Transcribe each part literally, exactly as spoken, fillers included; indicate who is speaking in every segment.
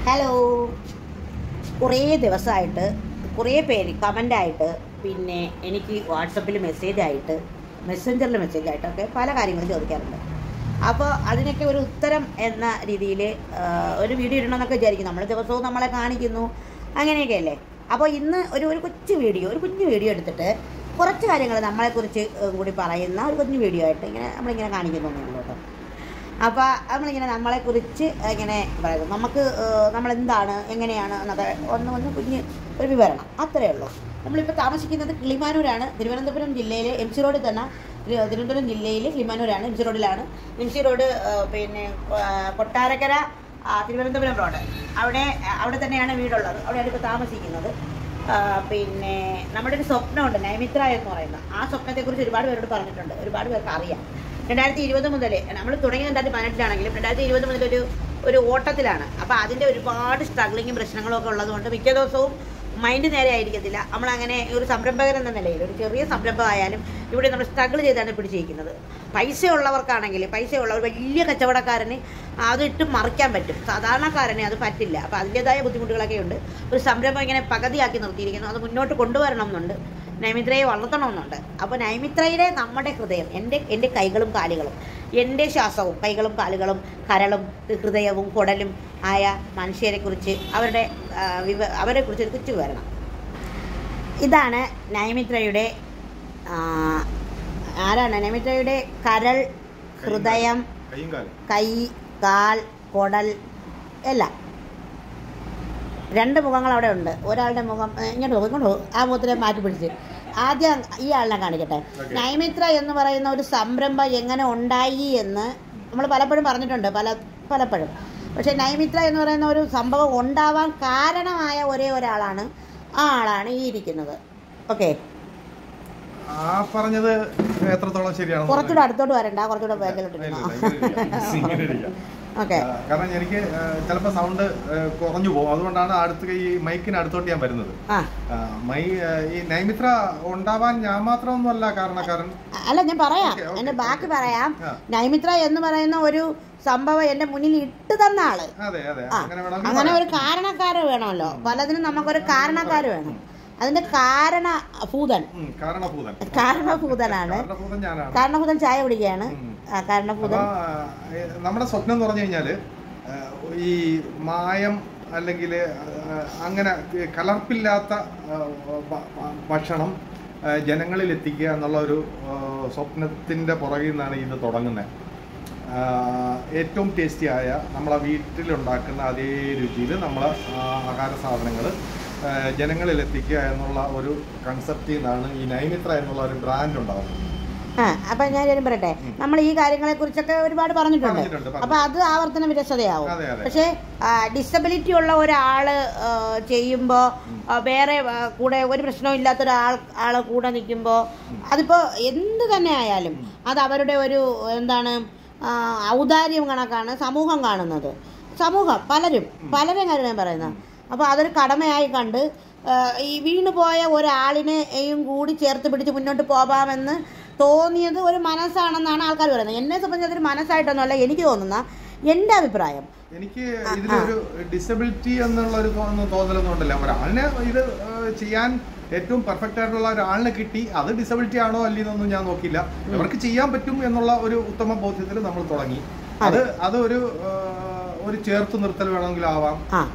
Speaker 1: Hello. കുറേ ദിവസമായിട്ട് കുറേ പേര് കമൻ്റായിട്ട് പിന്നെ എനിക്ക് വാട്സപ്പിൽ മെസ്സേജായിട്ട് മെസ്സഞ്ചറിൽ മെസ്സേജായിട്ടൊക്കെ പല കാര്യങ്ങളും ചോദിക്കാറുണ്ട്. അപ്പോൾ അതിനൊക്കെ ഒരു ഉത്തരം എന്ന രീതിയിൽ ഒരു വീഡിയോ ഇടണമെന്നൊക്കെ വിചാരിക്കും. നമ്മൾ ദിവസവും നമ്മളെ കാണിക്കുന്നു, അങ്ങനെയൊക്കെ അല്ലേ. അപ്പോൾ ഇന്ന് ഒരു ഒരു കൊച്ചു വീഡിയോ ഒരു കുഞ്ഞു വീഡിയോ എടുത്തിട്ട് കുറച്ച് കാര്യങ്ങൾ നമ്മളെക്കുറിച്ച് കൂടി പറയുന്ന ഒരു കുഞ്ഞു വീഡിയോ ആയിട്ട് ഇങ്ങനെ നമ്മളിങ്ങനെ കാണിക്കുന്നുള്ളൂ കേട്ടോ. അപ്പോൾ നമ്മളിങ്ങനെ നമ്മളെക്കുറിച്ച് ഇങ്ങനെ പറയുന്നു, നമുക്ക് നമ്മളെന്താണ് എങ്ങനെയാണ് എന്നൊക്കെ ഒന്ന് ഒന്ന് കുഞ്ഞ് ഒരു വിവരണം, അത്രയേ ഉള്ളൂ. നമ്മളിപ്പോൾ താമസിക്കുന്നത് കിളിമാനൂരാണ്, തിരുവനന്തപുരം ജില്ലയിലെ എം സി റോഡിൽ തന്നെ. തിരുവനന്തപുരം ജില്ലയിൽ കിളിമാനൂരാണ്, എം സി റോഡിലാണ്. എം സി റോഡ് പിന്നെ കൊട്ടാരക്കര തിരുവനന്തപുരം റോഡ്, അവിടെ അവിടെ തന്നെയാണ് വീടുള്ളത്, അവിടെയാണ് ഇപ്പോൾ താമസിക്കുന്നത്. പിന്നെ നമ്മുടെ ഒരു സ്വപ്നമുണ്ട്, നൈമിത്ര എന്ന് പറയുന്ന ആ സ്വപ്നത്തെക്കുറിച്ച് ഒരുപാട് പേരോട് പറഞ്ഞിട്ടുണ്ട്, ഒരുപാട് പേർക്ക് അറിയാം. രണ്ടായിരത്തി ഇരുപത് മുതൽ നമ്മൾ തുടങ്ങിയ രണ്ടായിരത്തി പതിനെട്ടിലാണെങ്കിലും രണ്ടായിരത്തി ഇരുപത് മുതൽ ഒരു ഒരു ഓട്ടത്തിലാണ്. അപ്പോൾ അതിൻ്റെ ഒരുപാട് സ്ട്രഗ്ലിങ്ങും പ്രശ്നങ്ങളും ഒക്കെ ഉള്ളതുകൊണ്ട് മിക്ക ദിവസവും മൈൻഡ് നേരെ ആയിരിക്കത്തില്ല. നമ്മളങ്ങനെ ഒരു സംരംഭകൻ എന്ന നിലയിൽ ഒരു ചെറിയ സംരംഭമായാലും ഇവിടെ നമ്മൾ സ്ട്രഗിൾ ചെയ്താണ് പിടിച്ചിരിക്കുന്നത്. പൈസ ഉള്ളവർക്കാണെങ്കിൽ പൈസയുള്ള ഒരു വലിയ കച്ചവടക്കാരന് അതിട്ട് മറിക്കാൻ പറ്റും, സാധാരണക്കാരനെ അത് പറ്റില്ല. അപ്പോൾ അതിൻ്റേതായ ബുദ്ധിമുട്ടുകളൊക്കെ ഉണ്ട്. ഒരു സംരംഭം ഇങ്ങനെ പകുതിയാക്കി നിർത്തിയിരിക്കുന്നു, അത് മുന്നോട്ട് കൊണ്ടുവരണം എന്നുണ്ട്, നൈമിത്രയെ വളർത്തണമെന്നുണ്ട്. അപ്പോൾ നൈമിത്രയിലെ നമ്മുടെ ഹൃദയം, എൻ്റെ എൻ്റെ കൈകളും കാലുകളും, എൻ്റെ ശ്വാസവും കൈകളും കാലുകളും കരളും ഹൃദയവും കുടലും ആയ മനുഷ്യരെക്കുറിച്ച് അവരുടെ വിവ അവരെക്കുറിച്ച് ഒരു കൊച്ചു വിവരണം. ഇതാണ് നൈമിത്രയുടെ ആരാണ് നൈമിത്രയുടെ കരൾ, ഹൃദയം, കൈ, കാൽ, കുടൽ എല്ലാം. രണ്ട് മുഖങ്ങൾ അവിടെ ഉണ്ട്. ഒരാളുടെ മുഖം ഇങ്ങോട്ട് പോകും, ഇങ്ങോട്ട് പോകും, ആ മുഖത്തിനെ മാറ്റി പിടിച്ച് ആദ്യം ഈ ആളിനെ കാണിക്കട്ടെ. നൈമിത്ര എന്ന് പറയുന്ന ഒരു സംരംഭം എങ്ങനെ ഉണ്ടായി എന്ന് നമ്മൾ പലപ്പോഴും പറഞ്ഞിട്ടുണ്ട്, പല പലപ്പോഴും. പക്ഷേ നൈമിത്ര എന്ന് പറയുന്ന ഒരു സംഭവം ഉണ്ടാവാൻ കാരണമായ ഒരേ ഒരാളാണ്, ആ ആളാണ് ഈ ഇരിക്കുന്നത്. ഓക്കെ,
Speaker 2: പറഞ്ഞത് എത്രത്തോളം ശരിയാണ്?
Speaker 1: കുറച്ചുകൂടെ അടുത്തോട്ട് വരണ്ട, കുറച്ചുകൂടെ ബാക്കിലോട്ട്. ഓക്കെ,
Speaker 2: കാരണം എനിക്ക് ചിലപ്പോൾ സൗണ്ട് കുറഞ്ഞു പോകും, അതുകൊണ്ടാണ് അടുത്ത് ഈ മൈക്കിന് അടുത്തോട്ട് ഞാൻ വരുന്നത്. മൈ ഈ നൈമിത്ര ഉണ്ടാവാൻ ഞാൻ മാത്രമൊന്നുമല്ല കാരണക്കാരൻ.
Speaker 1: അല്ല, ഞാൻ പറയാം, എന്റെ ബാക്കി പറയാം. നൈമിത്ര എന്ന് പറയുന്ന ഒരു സംഭവം എന്റെ മുന്നിൽ ഇട്ട് തന്ന ആള്, അങ്ങനെ ഒരു കാരണക്കാര് വേണമല്ലോ. പലതിനും നമുക്കൊരു കാരണക്കാര് വേണം. അതിന്റെ കാരണഭൂതൻ കാരണഭൂതനാണ് കാരണഭൂതൻ ചായ കുടിക്കുകയാണ്. കാരണഭൂതൻ
Speaker 2: നമ്മുടെ സ്വപ്നം എന്ന് പറഞ്ഞു കഴിഞ്ഞാല് ഈ മായം അല്ലെങ്കിൽ അങ്ങനെ കലർപ്പില്ലാത്ത ഭക്ഷണം ജനങ്ങളിൽ എത്തിക്കുക എന്നുള്ള ഒരു സ്വപ്നത്തിന്റെ പുറകിൽ നിന്നാണ് ഇത് തുടങ്ങുന്നത്. ഏറ്റവും ടേസ്റ്റിയായ നമ്മളെ വീട്ടിലുണ്ടാക്കുന്ന അതേ രുചിയിൽ നമ്മളെ ആഹാര സാധനങ്ങൾ ജനങ്ങളിൽ എത്തിക്കുക എന്നുള്ള ഒരു കൺസെപ്റ്റിൽ നിന്നാണ് ഈ നൈമിത്ര എന്നുള്ള ഒരു ബ്രാൻഡ് ഉണ്ടാകുന്നത്.
Speaker 1: ആ, അപ്പൊ ഞാൻ കാര്യം പറയട്ടെ, നമ്മൾ ഈ കാര്യങ്ങളെ കുറിച്ചൊക്കെ ഒരുപാട് പറഞ്ഞിട്ടുണ്ട്. അപ്പൊ അത് ആവർത്തന വിരസതയാവും. പക്ഷെ ഡിസബിലിറ്റി ഉള്ള ഒരാള് ചെയ്യുമ്പോ വേറെ കൂടെ ഒരു പ്രശ്നവും ഇല്ലാത്ത ഒരാൾ ആള് കൂടെ നിൽക്കുമ്പോ അതിപ്പോ എന്ത് തന്നെ ആയാലും അത് അവരുടെ ഒരു എന്താണ് ഔദാര്യം കണക്കാണ് സമൂഹം കാണുന്നത്. സമൂഹം പലരും പലരും കാര്യം പറയുന്നത്. അപ്പോൾ അതൊരു കടമയായി കണ്ട് ഈ വീണുപോയ ഒരാളിനെയും കൂടി ചേർത്ത് പിടിച്ച് മുന്നോട്ട് പോകാമെന്ന് തോന്നിയത് ഒരു മനസ്സാണെന്നാണ് ആൾക്കാർ പറയുന്നത്. എന്നെ സംബന്ധിച്ച് അതൊരു മനസ്സായിട്ടൊന്നുമല്ല എനിക്ക് തോന്നുന്ന എൻ്റെ അഭിപ്രായം.
Speaker 2: എനിക്ക് ഇതിലൊരു ഡിസബിലിറ്റി എന്നുള്ള ഒരു തോന്നലൊന്നും ഉണ്ടല്ലോ. ഒരാളിനെ ഇത് ചെയ്യാൻ ഏറ്റവും പെർഫെക്റ്റ് ആയിട്ടുള്ള ഒരാളിനെ കിട്ടി, അത് ഡിസബിലിറ്റി ആണോ അല്ലെന്നൊന്നും ഞാൻ നോക്കില്ല. അവർക്ക് ചെയ്യാൻ പറ്റും എന്നുള്ള ഒരു ഉത്തമ ബോധ്യത്തിൽ നമ്മൾ തുടങ്ങി. അത് അത് ഒരു ഒരു ചേർത്ത് നിർത്തൽ വേണമെങ്കിൽ ആവാം.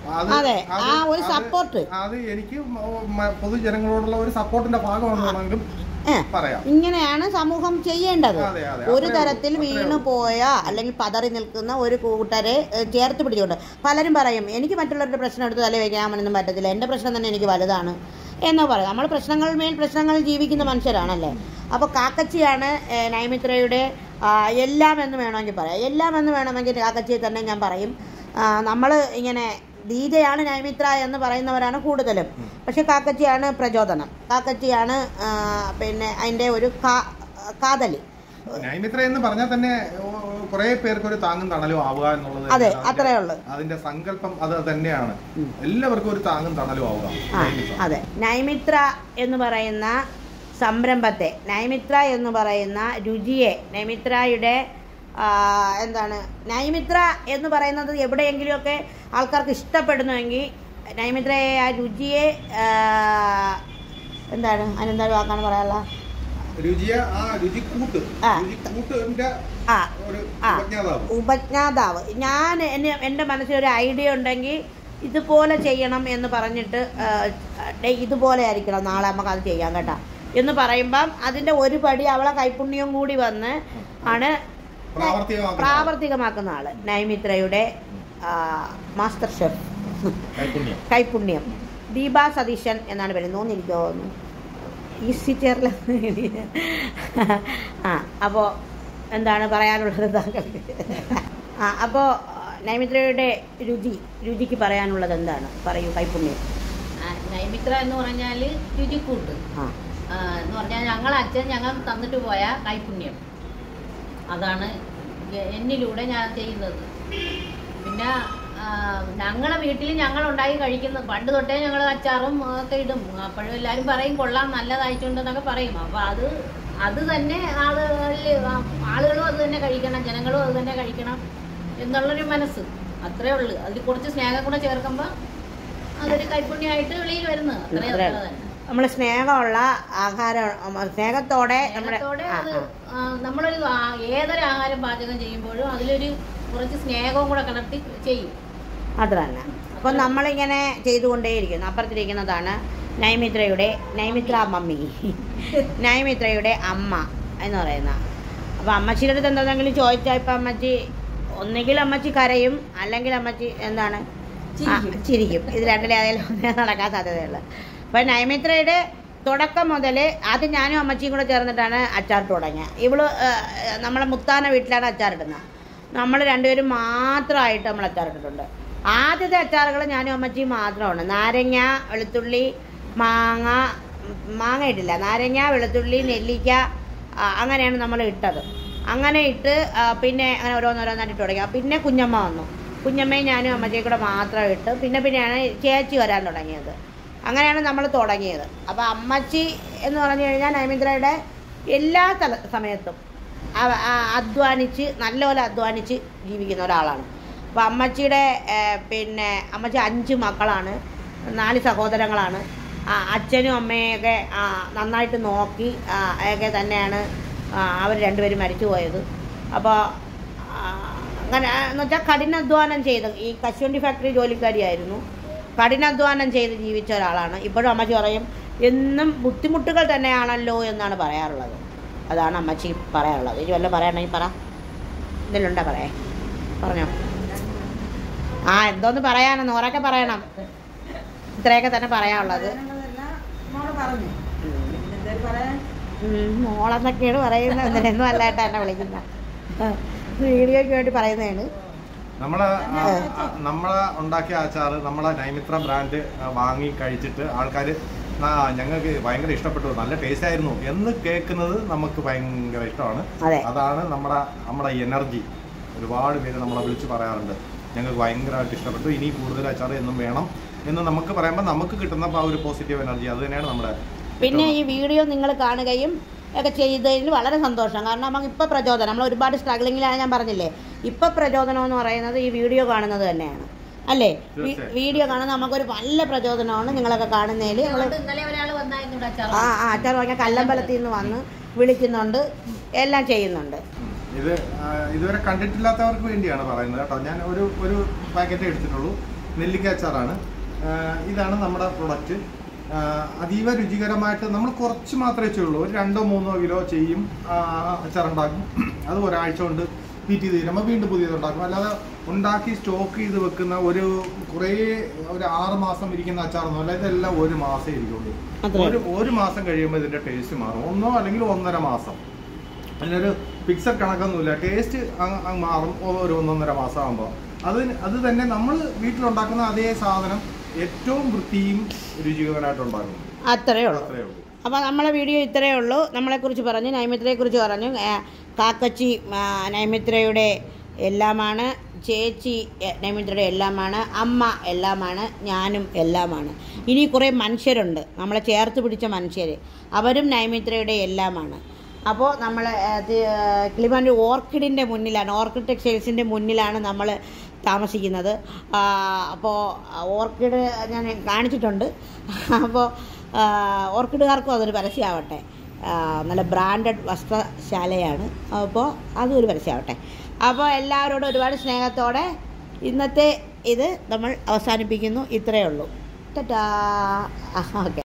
Speaker 2: അത് എനിക്ക് പൊതുജനങ്ങളോടുള്ള ഒരു സപ്പോർട്ടിന്റെ ഭാഗമാണ് വേണമെങ്കിലും പറയാം.
Speaker 1: ഇങ്ങനെയാണ് സമൂഹം ചെയ്യേണ്ടത്. ഒരു തരത്തിൽ വീണു പോയ അല്ലെങ്കിൽ പതറി നിൽക്കുന്ന ഒരു കൂട്ടരെ ചേർത്ത് പിടിച്ചുകൊണ്ട് പലരും പറയും എനിക്ക് മറ്റുള്ളവരുടെ പ്രശ്നം എടുത്ത് തല വയ്ക്കാമെന്നൊന്നും പറ്റത്തില്ല, എൻ്റെ പ്രശ്നം തന്നെ എനിക്ക് വലുതാണ് എന്നോ പറയും. നമ്മൾ പ്രശ്നങ്ങൾ മേൽ പ്രശ്നങ്ങൾ ജീവിക്കുന്ന മനുഷ്യരാണല്ലേ. അപ്പോൾ കാക്കച്ചിയാണ് നൈമിത്രയുടെ എല്ലാം എന്ന് വേണമെങ്കിൽ പറയാം. എല്ലാം എന്ന് വേണമെങ്കിൽ കാക്കച്ചിയെ തന്നെ ഞാൻ പറയും. നമ്മൾ ഇങ്ങനെ ദീജയാണ് നൈമിത്ര എന്ന് പറയുന്നവരാണ് കൂടുതലും. പക്ഷെ കാക്കച്ചിയാണ് പ്രചോദനം, കാക്കച്ചിയാണ് പിന്നെ അതിൻ്റെ ഒരു കാതലി.
Speaker 2: നൈമിത്ര എന്ന് പറഞ്ഞാൽ തന്നെ കുറെ പേർക്ക് ഒരു താങ്ങും തണലും ആവുക എന്നുള്ളത്.
Speaker 1: അതെ, അത്രേ ഉള്ളൂ.
Speaker 2: അതിന്റെ സങ്കല്പം അത് തന്നെയാണ്, എല്ലാവർക്കും ഒരു താങ്ങും തണലും ആവുക.
Speaker 1: അതെ, നൈമിത്ര എന്ന് പറയുന്ന സംരംഭത്തെ, നൈമിത്ര എന്ന് പറയുന്ന രുചിയെ, നൈമിത്രയുടെ എന്താണ് നൈമിത്ര എന്ന് പറയുന്നത് എവിടെയെങ്കിലുമൊക്കെ ആൾക്കാർക്ക് ഇഷ്ടപ്പെടുന്നുവെങ്കിൽ നൈമിത്രയെ ആ രുചിയെ എന്താണ് അതിനെന്താ വാക്കാണ് പറയാനുള്ള ഉപജ്ഞാതാവ്. ഞാൻ എന്നെ എൻ്റെ മനസ്സിലൊരു ഐഡിയ ഉണ്ടെങ്കിൽ ഇതുപോലെ ചെയ്യണം എന്ന് പറഞ്ഞിട്ട് ഇതുപോലെ ആയിരിക്കണം നാളെ നമുക്ക് അത് ചെയ്യാം കേട്ടോ എന്ന് പറയുമ്പം അതിൻ്റെ ഒരു പടി അവളെ കൈപുണ്യവും കൂടി വന്ന് ആണ് പ്രാവർത്തികമാക്കുന്ന ആള് നൈമിത്രയുടെ മാസ്റ്റർ ഷെഫ് കൈപുണ്യം ദീപ സതീശൻ എന്നാണ് പേര്. തോന്നിയിരിക്കോ ഈസി ചെയറിൽ. ആ അപ്പോൾ എന്താണ് പറയാനുള്ളത് താങ്കൾക്ക്? ആ അപ്പോൾ നൈമിത്രയുടെ രുചി രുചിക്ക് പറയാനുള്ളത് എന്താണ്? പറയൂ കൈപുണ്യം.
Speaker 3: നൈമിത്ര എന്ന് പറഞ്ഞാൽ രുചിക്കൂട്ട് എന്ന് പറഞ്ഞാൽ ഞങ്ങൾ അച്ഛൻ ഞങ്ങൾ തന്നിട്ട് പോയ കൈപുണ്യം അതാണ് എന്നിലൂടെ ഞാൻ ചെയ്യുന്നത്. പിന്നെ ഞങ്ങളെ വീട്ടിൽ ഞങ്ങൾ ഉണ്ടാക്കി കഴിക്കുന്നത് പണ്ട് തൊട്ടേ ഞങ്ങൾ അച്ചാറും ഒക്കെ ഇടും. അപ്പോഴും എല്ലാവരും പറയും കൊള്ളാം നല്ലതായിട്ടുണ്ടെന്നൊക്കെ പറയും. അപ്പോൾ അത് അത് തന്നെ ആളുകളിൽ ആളുകളും അത് തന്നെ കഴിക്കണം, ജനങ്ങളും അത് തന്നെ കഴിക്കണം എന്നുള്ളൊരു മനസ്സ് അത്രേ ഉള്ളു. അതിൽ കുറച്ച് സ്നേഹം കൂടെ ചേർക്കുമ്പോൾ അതൊരു കൈപുണ്യമായിട്ട് വെളിയിൽ വരുന്നത് അത്രേ തന്നെ.
Speaker 1: നമ്മൾ സ്നേഹമുള്ള ആഹാരം സ്നേഹത്തോടെ
Speaker 3: സ്നേഹത്തോടെ അത് നമ്മളൊരു ഏതൊരു ആഹാരം പാചകം ചെയ്യുമ്പോഴും അതിലൊരു കുറച്ച് സ്നേഹവും കൂടെ കലർത്തി ചെയ്യും.
Speaker 1: അത് തന്നെ. അപ്പം നമ്മളിങ്ങനെ ചെയ്തുകൊണ്ടേയിരിക്കുന്നു. അപ്പുറത്തിരിക്കുന്നതാണ് നൈമിത്രയുടെ നൈമിത്ര മമ്മി നൈമിത്രയുടെ അമ്മ എന്ന് പറയുന്ന. അപ്പം അമ്മച്ചിയുടെ അടുത്ത് എന്തെങ്കിലും ചോദിച്ചാൽ ഇപ്പം അമ്മച്ചി ഒന്നുകിൽ അമ്മച്ചി കരയും അല്ലെങ്കിൽ അമ്മച്ചി എന്താണ് ചിരിക്കും. ഇത് രണ്ടിലെ അതിൽ നടക്കാൻ സാധ്യതയുള്ളു. അപ്പം നൈമിത്രയുടെ തുടക്കം മുതൽ ആദ്യം ഞാനും അമ്മച്ചിയും കൂടെ ചേർന്നിട്ടാണ് അച്ചാറിട്ട് തുടങ്ങിയത്. ഇവള് നമ്മളെ മുത്താന വീട്ടിലാണ് അച്ചാറിടുന്നത്. നമ്മൾ രണ്ടുപേരും മാത്രമായിട്ട് നമ്മൾ അച്ചാറിട്ടിട്ടുണ്ട്. ആദ്യത്തെ അച്ചാറുകൾ ഞാനും അമ്മച്ചിയും മാത്രമാണ്. നാരങ്ങ, വെളുത്തുള്ളി, മാങ്ങ മാങ്ങ ഇട്ടില്ല നാരങ്ങ, വെളുത്തുള്ളി, നെല്ലിക്ക അങ്ങനെയാണ് നമ്മൾ ഇട്ടത്. അങ്ങനെ ഇട്ട് പിന്നെ അങ്ങനെ ഓരോന്നോരോന്നായിട്ട് ഇട്ട് തുടങ്ങി. പിന്നെ കുഞ്ഞമ്മ വന്നു. കുഞ്ഞമ്മയും ഞാനും അമ്മച്ചിയും കൂടെ മാത്രം ഇട്ട് പിന്നെ പിന്നെയാണ് ചേച്ചി വരാൻ തുടങ്ങിയത്. അങ്ങനെയാണ് നമ്മൾ തുടങ്ങിയത്. അപ്പോൾ അമ്മച്ചി എന്ന് പറഞ്ഞു കഴിഞ്ഞാൽ നൈമിത്രയുടെ എല്ലാ തല സമയത്തും അധ്വാനിച്ച് നല്ലപോലെ അധ്വാനിച്ച് ജീവിക്കുന്ന ഒരാളാണ്. അപ്പോൾ അമ്മച്ചിയുടെ പിന്നെ അമ്മച്ചി അഞ്ച് മക്കളാണ്, നാല് സഹോദരങ്ങളാണ്. അച്ഛനും അമ്മയൊക്കെ നന്നായിട്ട് നോക്കി ഒക്കെ തന്നെയാണ് അവർ രണ്ടുപേരും മരിച്ചു പോയത്. അപ്പോൾ അങ്ങനെ എന്ന് വെച്ചാൽ കഠിനാധ്വാനം ചെയ്ത് ഈ കശുവണ്ടി ഫാക്ടറി ജോലിക്കാരിയായിരുന്നു. കഠിനാധ്വാനം ചെയ്ത് ജീവിച്ച ഒരാളാണ്. ഇപ്പോഴും അമ്മച്ചി പറയും എന്നും ബുദ്ധിമുട്ടുകൾ തന്നെയാണല്ലോ എന്നാണ് പറയാറുള്ളത്. അതാണ് അമ്മച്ചി പറയാറുള്ളത്. ഇനി വല്ലതും പറയണമെങ്കിൽ പറ. എന്തെങ്കിലും ഉണ്ടോ പറയേ? പറഞ്ഞോ. ആ എന്തോന്ന് പറയാനെന്ന് ഉറക്കെ പറയണം. ഇത്രയൊക്കെ തന്നെ പറയാനുള്ളത്. മോളെന്നൊക്കെയാണ് പറയുന്നത്. എന്തിനൊന്നും അല്ലായിട്ട് എന്നെ വിളിക്കുന്ന വീഡിയോയ്ക്ക് വേണ്ടി പറയുന്നതാണ്.
Speaker 2: നമ്മളെ നമ്മളെ ഉണ്ടാക്കിയ അച്ചാറ് നമ്മളെ നൈമിത്ര ബ്രാൻഡ് വാങ്ങി കഴിച്ചിട്ട് ആൾക്കാർ ഞങ്ങൾക്ക് ഭയങ്കര ഇഷ്ടപ്പെട്ടു, നല്ല ടേസ്റ്റ് ആയിരുന്നു എന്ന് കേൾക്കുന്നത് നമുക്ക് ഭയങ്കര ഇഷ്ടമാണ്. അതാണ് നമ്മുടെ നമ്മുടെ എനർജി. ഒരുപാട് പേര് നമ്മളെ വിളിച്ച് പറയാറുണ്ട് ഞങ്ങൾക്ക് ഭയങ്കരമായിട്ട് ഇഷ്ടപ്പെട്ടു, ഇനി കൂടുതൽ അച്ചാർ എന്നും വേണം എന്ന് നമുക്ക് പറയുമ്പോൾ നമുക്ക് കിട്ടുന്ന ആ ഒരു പോസിറ്റീവ് എനർജി അത് തന്നെയാണ് നമ്മുടെ.
Speaker 1: പിന്നെ ഈ വീഡിയോ നിങ്ങൾ കാണുകയും ഒക്കെ ചെയ്തതിൽ വളരെ സന്തോഷം. കാരണം നമുക്ക് ഇപ്പോൾ പ്രചോദനം, നമ്മൾ ഒരുപാട് സ്ട്രഗ്ലിങ്ങിലാണ് ഞാൻ പറഞ്ഞില്ലേ. ഇപ്പോൾ പ്രചോദനം എന്ന് പറയുന്നത് ഈ വീഡിയോ കാണുന്നത് തന്നെയാണ് അല്ലേ? വീഡിയോ കാണുന്നത് നമുക്കൊരു നല്ല പ്രചോദനമാണ്. നിങ്ങളൊക്കെ കാണുന്നതിൽ ആ ആ അച്ചാർ വാങ്ങിയ കല്ലമ്പലത്തിൽ നിന്ന് വന്ന് വിളിക്കുന്നുണ്ട്, എല്ലാം ചെയ്യുന്നുണ്ട്.
Speaker 2: ഇത് ഇതുവരെ കണ്ടിട്ടില്ലാത്തവർക്ക് വേണ്ടിയാണ് പറയുന്നത് കേട്ടോ. ഞാൻ ഒരു ഒരു പാക്കറ്റ് എടുത്തിട്ടുള്ളൂ. നെല്ലിക്ക അച്ചാറാണ്. ഇതാണ് നമ്മുടെ പ്രൊഡക്റ്റ്. അതീവ രുചികരമായിട്ട് നമ്മൾ കുറച്ച് മാത്രമേ ചെയ്യുള്ളൂ. ഒരു രണ്ടോ മൂന്നോ കിലോ ചെയ്യും, അച്ചാറുണ്ടാക്കും. അത് ഒരാഴ്ച കൊണ്ട് തീറ്റി തീരുമ്പോൾ വീണ്ടും പുതിയതുണ്ടാക്കും. അല്ലാതെ ഉണ്ടാക്കി സ്റ്റോക്ക് ചെയ്ത് വെക്കുന്ന ഒരു കുറേ ഒരു ആറ് മാസം ഇരിക്കുന്ന അച്ചാറൊന്നുമല്ല. ഇതെല്ലാം ഒരു മാസം ഇരിക്കുള്ളൂ. ഒരു ഒരു മാസം കഴിയുമ്പോൾ ഇതിൻ്റെ ടേസ്റ്റ് മാറും. ഒന്നോ അല്ലെങ്കിൽ ഒന്നര മാസം. അതിനൊരു ഫിക്സഡ് കണക്കൊന്നുമില്ല. ടേസ്റ്റ് മാറും ഒരു ഒന്നൊന്നര മാസം ആകുമ്പോൾ. അത് അത് തന്നെ നമ്മൾ വീട്ടിലുണ്ടാക്കുന്ന അതേ സാധനം ഏറ്റവും വൃത്തിയും രുചികരമായിട്ട് ഉണ്ടാക്കും.
Speaker 1: അത്രയേ ഉള്ളൂ. അത്രയേ ഉള്ളൂ. അപ്പോൾ നമ്മളെ വീഡിയോ ഇത്രയേ ഉള്ളൂ. നമ്മളെക്കുറിച്ച് പറഞ്ഞു, നൈമിത്രയെക്കുറിച്ച് പറഞ്ഞു. കാക്കച്ചി നൈമിത്രയുടെ എല്ലാമാണ്, ചേച്ചി നൈമിത്രയുടെ എല്ലാമാണ്, അമ്മ എല്ലാമാണ്, ഞാനും എല്ലാമാണ്. ഇനി കുറേ മനുഷ്യരുണ്ട് നമ്മളെ ചേർത്ത് പിടിച്ച മനുഷ്യർ, അവരും നൈമിത്രയുടെ എല്ലാമാണ്. അപ്പോൾ നമ്മൾ കിളിമാനൂർ ഓർക്കിഡിൻ്റെ മുന്നിലാണ്, ഓർക്കിഡ് ടെക്സ്റ്റൈൽസിൻ്റെ മുന്നിലാണ് നമ്മൾ താമസിക്കുന്നത്. അപ്പോൾ ഓർക്കിഡ് ഞാൻ കാണിച്ചിട്ടുണ്ട്. അപ്പോൾ ഓർക്കിഡുകാർക്കും അതൊരു പരസ്യമാവട്ടെ. നല്ല ബ്രാൻഡഡ് വസ്ത്രശാലയാണ്. അപ്പോൾ അതും ഒരു പരസ്യമാവട്ടെ. അപ്പോൾ എല്ലാവരോടും ഒരുപാട് സ്നേഹത്തോടെ ഇന്നത്തെ ഇത് നമ്മൾ അവസാനിപ്പിക്കുന്നു. ഇത്രയേ ഉള്ളൂ. ടാറ്റാ. ഓക്കെ.